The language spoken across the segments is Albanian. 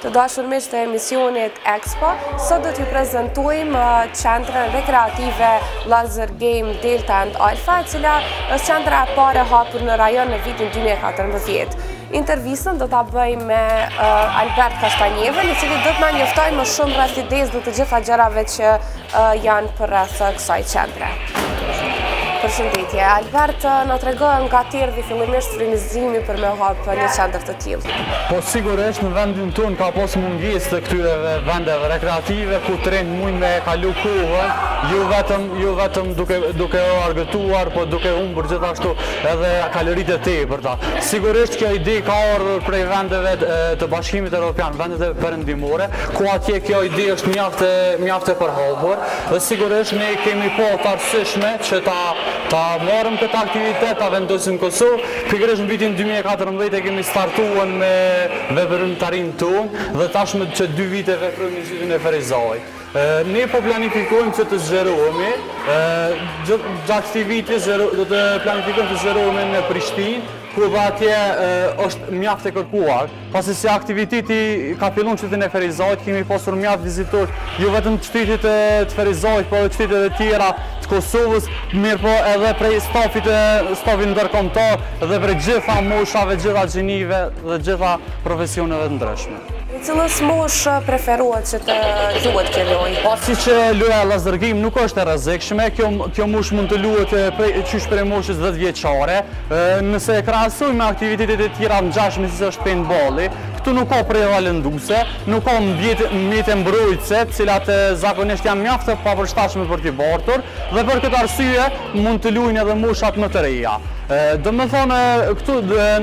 Të dashur miq të emisionit Expo, sot do t'ju prezantojmë qendrën rekreative Laser Game Delta and Alpha, e cila është qendra e parë e hapur në rajon në vitin 2014. Intervistën do ta bëjmë me Albert Kastanjevën, i cili do të na njoftojë më shumë rreth idesë dhe të gjitha gjërave që janë përreth kësaj qendre. Përshëndetje, Albert, na tregon nga të erdhi fillimisht frymëzimi për me hapë një qendër të tillë. Po sigurisht në vendin tonë ka pas mungesë të këtyre vendeve rekreative ku të rinj mund me kalu kohën, jo vetëm duke argëtuar, po duke humbur gjithashtu edhe kaloritë e tepërta. Sigurisht kjo ide ka ardhur prej vendeve të Bashkimit Evropian, vendet perëndimore, ku atje kjo ide është mjaft e përhapur, dhe sigurisht ne kemi po të arsyeshme që ta marrëm këtë aktivitet, ta vendosim Kosovë. Pikërisht në vitin 2014 kemi startuar me veprimtarinë tonë dhe tashmë që 2 vite veprojmë në qytetin e Ferizajit. Ne po planifikojmë që të zgjerohemi, gjatë këtij viti do të planifikojmë të zgjerohemi në Prishtinë, ku dhe atje është mjaft e kërkuar. Pasi se aktiviteti ka fillun qytetin e Ferizajit, kemi pasur mjaft vizitor, jo vetëm të qytetit të Ferizajit, po edhe qytetet e tjera të Kosovës, mirë po edhe prej stafin ndërkombëtar dhe prej gjitha moshave, gjitha gjinive dhe gjitha profesioneve të ndryshme. Cilës mosh preferohet që të luhet kjo lojë? Pasi që loja Laser Game nuk është e rrezikshme, kjo mosh mund të luhet qysh prej moshës 10 vjeçare. Nëse e krahasojmë me aktivitetet e tjera të ngjashme si është paintballi, këtu nuk ka prevalenduese, nuk ka mjete mbrojtëse, të cilat zakonisht janë mjaft të papërshtatshme për t'i bartur, dhe për këtë arsye mund të luajnë edhe moshat më të reja. Do me thonë, këtu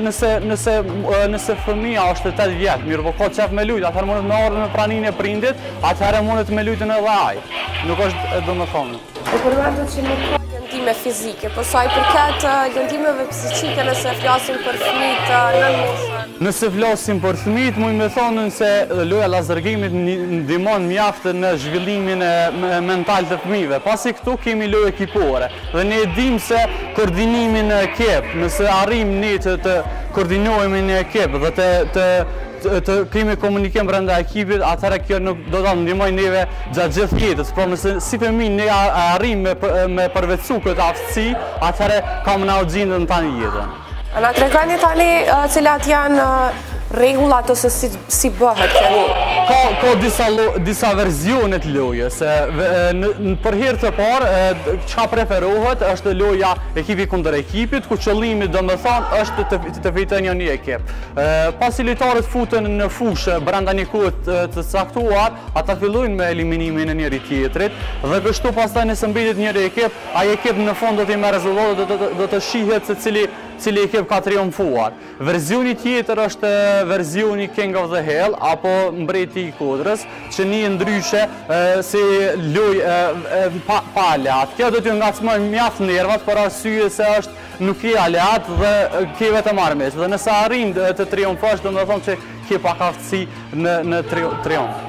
nëse fëmia është 8 vjetë, mirë po ka qef me lujt, atëherë mundet me ardhur me praninë e prindit, atëherë mundet me lujtën edhe ai. Nuk është do me thonë. E përmendet që nuk ka lëndime fizike, po sa i përket lëndimeve psiqike nëse flasim për fëmijët në moshën? Nëse flasim për fëmijët, mund me thonë se loja Laser Game-it ndihmon mjaft në zhvillimin mental të fëmijëve. Pasi këtu kemi lojë ekipore dhe ne e dimë se koordinimin në ekip, nëse arrim ne të koordinohemi në ekip dhe të kemi komunikim brenda ekipit, atëherë kjo nuk do ta ndihmojë neve gjatë gjithë jetës. Por nëse si fëmijë ne arrim me përvetësu këtë aftësi, atëherë kam na gjendën tani jetën. Na tregoni tani cilat janë rregullat ose si bëhet kjo? Ka disa versione të lojës. Për herë të parë, çka preferohet është loja ekipi kundër ekipit, ku qëllimi domethënë është të fitojë një ekip. Pasi lojtarët futen në fushë brenda një kohe të caktuar, ata fillojnë me eliminimin e njëri tjetrit dhe kështu pastaj nëse mbetet njëri ekip, ai ekip në fund do të marrë rezultate, do të shihet se cili ekip ka triumfuar. Versioni tjetër është versioni King of the Hill apo Mbreti i Kodrës, që një ndryshe si lojë pa aleat. Kjo do t'ju ngacmoj mjaft nervat për arsye se nuk ke aleat dhe ke vetëm armes. Dhe nëse arrin të triumfosh, do të thonë që ke pak aftësi në triumf.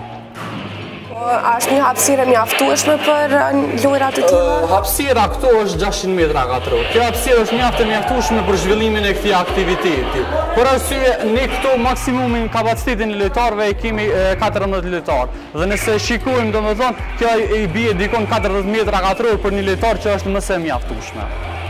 A është një hapësirë mjaftueshme për lojra të tilla? Hapësira këtu është 600 metra katror. Kjo hapësirë është mjaftueshme për zhvillimin e këtij aktiviteti. Për arsye ne këtu maksimumin kapacitetin e lojtarëve e kemi 14 lojtarë. Dhe nëse shikojmë domethënë, kjo i bie dikon 40 metra katror për një lojtar që është më së mjaftueshme.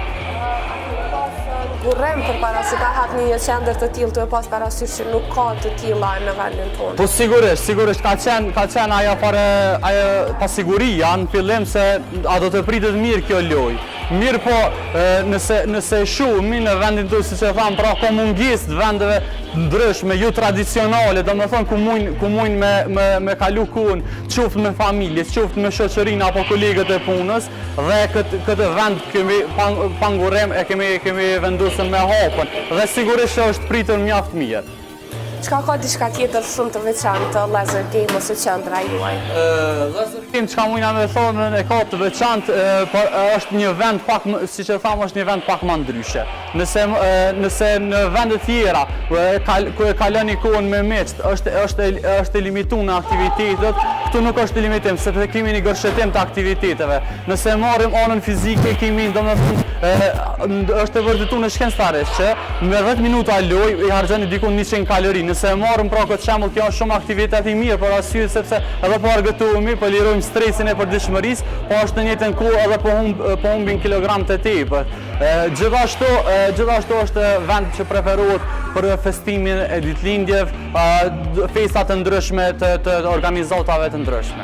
Burrem përpara se ta hapni një qendër të tillë, të pas parasysh që nuk ka të tilla në vendin tonë. Po sigurisht ka qenë ajo pasiguria në fillim se a do të pritet mirë kjo lojë. Mirë po, nëse shohim në vendin tonë, siç e tham, pra ka mungesë të vendeve ndryshme, jo tradicionale, domethënë ku mund me kalu kohën, qoftë me familje, qoftë me shoqërinë apo kolegët e punës, dhe këtë vend kemi pangurrem e kemi vendosur me hapën, dhe sigurisht që është pritur mjaft mirë. Çka ka diçka tjetër shumë të veçantë Laser Game ose qendra juaj? Laser Game çka mundna me thonë e ka të veçantë, por është një vend pak, siç e tham, është një vend pak më ndryshe. Nëse në vende tjera ku e kaloni kohën me meç, është limituar në aktivitetet, këtu nuk është limitim, sepse kemi një gërshetim të aktiviteteve. Nëse marrim anën fizike, kemi domethënë është e vërtetuar në shkencëtarisht që me 10 minuta lojë i harxhoni diku 100 kalori. Nëse e marrim pra këtë shembull, kjo është shumë aktivitet i mirë për arsye sepse edhe po argëtohemi, po lirojmë stresin e përditshmërisë, po është në njëjtën kohë edhe po humbin kilogram të tepër. Gjithashtu është vend që preferohet për festimin e ditëlindjeve, festa të ndryshme të organizatave të ndryshme.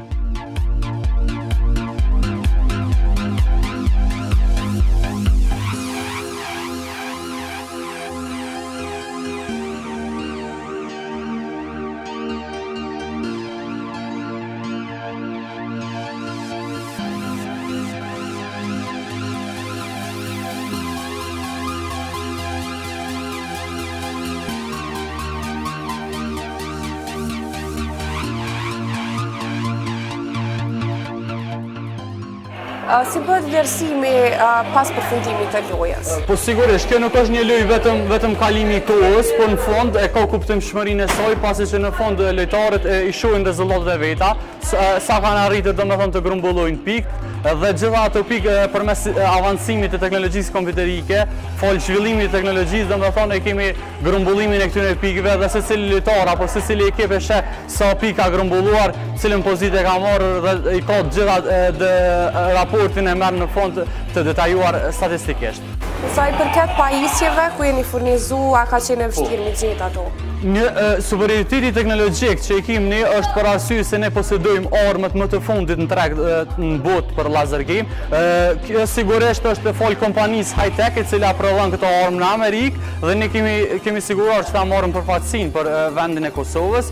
Si bëhet vlerësimi pas përfundimit të lojës? Po sigurisht, kjo nuk është një lojë vetëm kalimi i kohës, por në fond e ka kuptimshmërinë e saj, pasi që në fond lojtarët i shohin rezultatet e veta, sa kanë arritur domethënë të grumbullojnë pikë, dhe gjitha ato pikë përmes avancimit të teknologjisë kompjuterike, fol zhvillimit të teknologjisë, domethënë e kemi grumbullimin e këtyre pikëve dhe secili lojtar apo secili ekip e sheh sa pikë ka grumbulluar, cilën pozitë ka marrë dhe i ka gjitha raportin e merr në fond të detajuar statistikisht. Sa i përket pajisjeve ku jeni furnizuar, ka qenë e vështirë me gjetë ato? Superioriteti teknologjik që i kemi ne është për arsye se ne posedojmë armët më të fundit në treg në botë për laser game. Kjo sigurisht është fol kompanisë high-tech e cila prodhon këto armë në Amerikë dhe ne kemi siguruar që ta marrim përfaqësinë për vendin e Kosovës.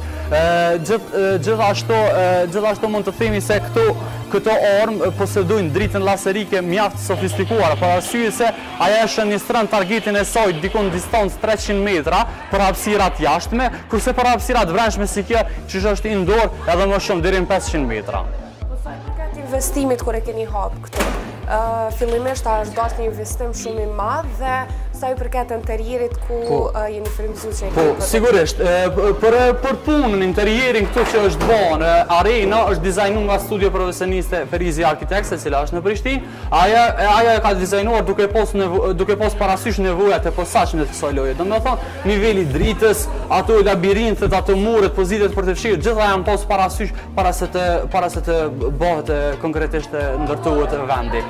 Gjithashtu mund të themi se këto armë posedojnë dritën laserike mjaft sofistikuar, për arsye se ajo shënjestron targetin e saj dikon distancë 300 metra për hapësirat jashtme, kurse për hapësirat brendshme si kjo që është indoor edhe më shumë deri në 500 metra. Po sa i përket investimit kur e keni hapë këtu? Fillimisht është dashur një investim shumë i madh dhe sa i përket interierit ku jeni frymëzuar që Po, sigurisht, për punën interierin këtu që është bën, arena është dizajnuar nga studio profesioniste Ferizi Architects, e cila është në Prishtinë. Ajo e ka dizajnuar duke pas parasysh nevojat e posaçme të kësaj loje. Domethënë, niveli dritës, ato labirinthet, ato muret, pozitet për të fshirë, gjitha janë pas parasysh para se të bëhet konkretisht ndërtohet vendi.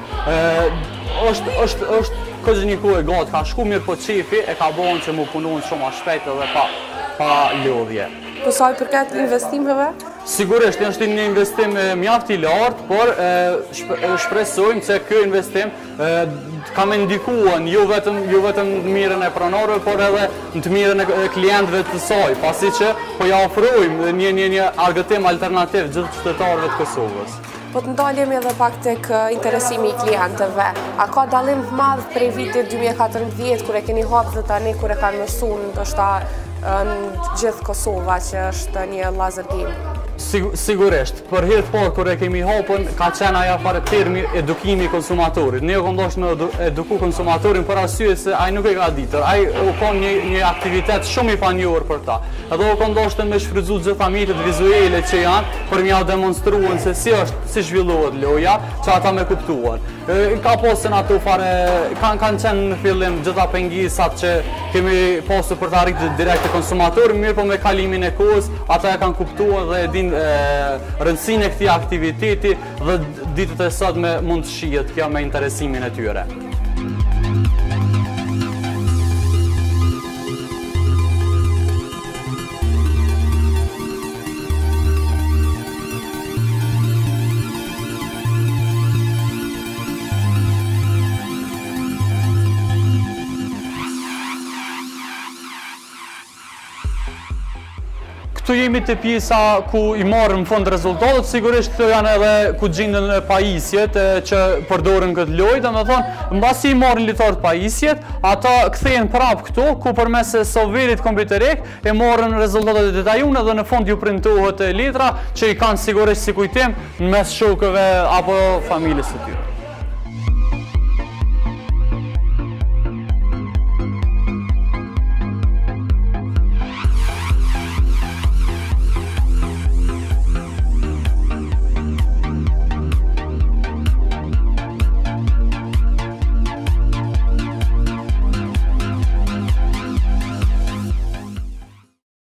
Është këtë një kohë e gatë, ka shku mirë po qefi e ka bëhen që mu punohen shumë a shpejt edhe pa lodhje. Po sa i përket investimeve? Sigurisht, është një investim mjaft i lartë, por shpresojmë se ky investim ka me ndikuar jo vetëm në mirën e pronarëve, por edhe në të mirën e klientëve të saj, pasi që po ja ofrojmë një argëtim alternativ gjithë qytetarëve të Kosovës. Po të ndalemi edhe pak tek interesimi i klientëve. A ka dallim të madh prej vitit 2014 kur e keni hapë dhe tani kur e kanë mësuar ndoshta në gjithë Kosova që është një laser game? Sigurisht, për herë të parë kur e kemi hapën, ka qenë ajo fare termi edukimi i konsumatorit. Ne u ndoshta me eduku konsumatorin për arsye se ai nuk e ka ditur. Ai u ka një aktivitet shumë i panjohur për ta. Edhe u ndoshta me shfrytzu gjitha mjetet vizuale që janë për m'ia demonstruar se si zhvillohet loja, që ata me kuptuan. Ka pasën ato fare, kanë qenë në fillim gjitha pengisat që kemi pasur për të arritur direkt te konsumatori, mirë po me kalimin e kohës, ata e kanë kuptuar dhe e dinë rëndësinë e këtij aktiviteti dhe ditët e sotme mund të shihet kjo me interesimin e tyre. Këtu jemi të pjesa ku i marrim në fund rezultatet, sigurisht këto janë edhe ku gjenden pajisjet që përdoren këtë lojë, domethënë mbasi i marrin lojtarët pajisjet, ata kthehen prapë këtu ku përmes softverit kompjuterik e marrin rezultatet e detajuara dhe në fund ju printohet letra që i kanë sigurisht si kujtim mes shokëve apo familjes së tyre.